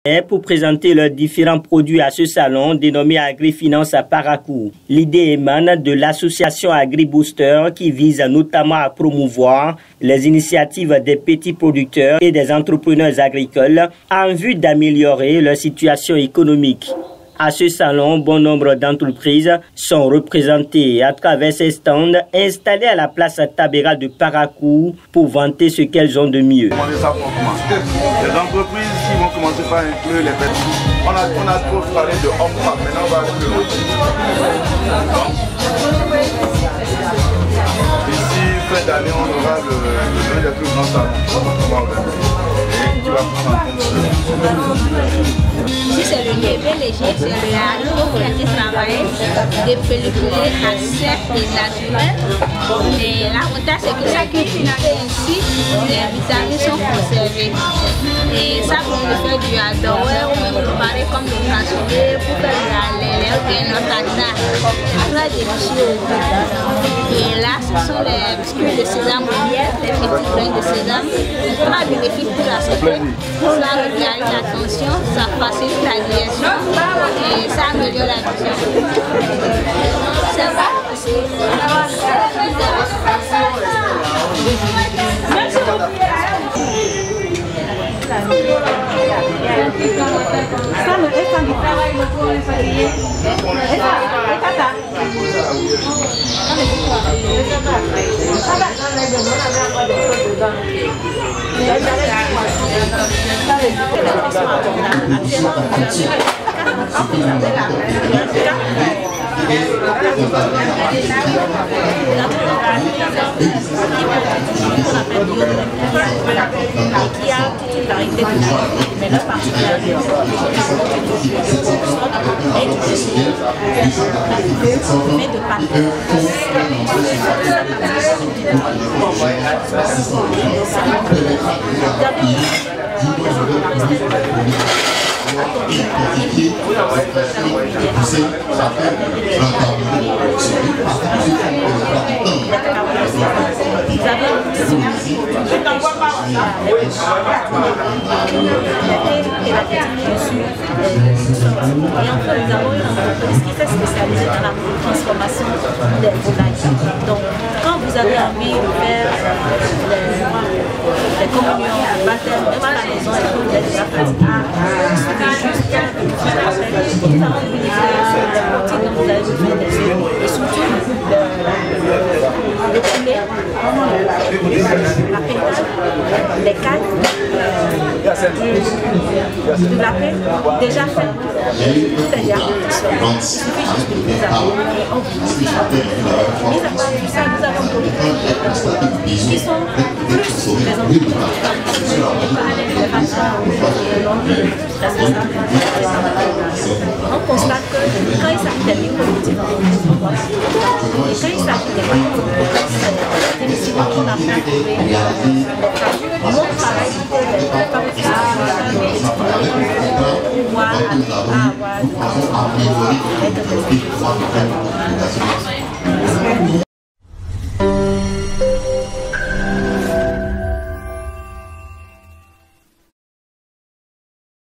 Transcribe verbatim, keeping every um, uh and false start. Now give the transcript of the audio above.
pour présenter leurs différents produits à ce salon dénommé Agri-Finance à Parakou. L'idée émane de l'association Agri-Booster qui vise notamment à promouvoir les initiatives des petits producteurs et des entrepreneurs agricoles en vue d'améliorer leur situation économique. À ce salon, bon nombre d'entreprises sont représentées à travers ces stands installés à la place Tabera de Parakou pour vanter ce qu'elles ont de mieux. Les entreprises qui vont commencer par inclure les petits. On a, on a trop parlé de homme-femme, maintenant on va inclure le Ici, fin d'année, on aura le, le, le plus grand salon qui va prendre en compte. Si c'est le lever léger, c'est le haricot qui a été travaillé, des pelliculés à sec et naturel. Et l'avantage c'est que chaque unité ici, les vitamines sont conservées. Et ça pour nous faire du adoré ou même préparer comme le cassoulet pour faire de la lélé ou bien notre tata. Très délicieux. Et là, ce sont les biscuits de sésame au miel, les petits grains de sésame. Très bénéfique pour la santé. Ça régalise l'attention, ça facilite la digestion et ça améliore la vision. Ça va aussi. Merci beaucoup. Qui a toute une variété de produits, mais leur particularité, c'est mais de pâtes. Et enfin, nous avons une entreprise qui s'est spécialisée dans la transformation des volailles. Donc, quand vous avez envie de faire des communions, des baptêmes, même à la maison, et que vous êtes déjà fatigué, il suffit juste de faire appel. Nous avons utilisé des boutiques dont vous avez besoin des œufs et surtout le poulet, la pétale, les cannes, du lapin déjà fait. Tout est déjà conditionné. Il suffit juste de vous appeler et on vous dit. Mis à part tout ça, nous avons d'autres qui sont plus présentés de façon on constate que quand il s'agit des micro-productifs, et quand il s'agit des micro-productifs, c'est définitivement qu'on a fait un mon travail pour pouvoir avoir